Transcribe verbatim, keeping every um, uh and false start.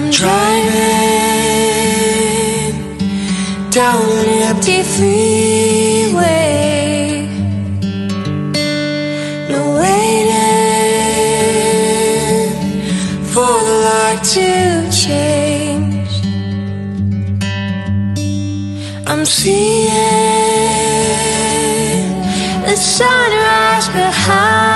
Driving down an empty freeway, no waiting for the light to change. I'm seeing the sunrise behind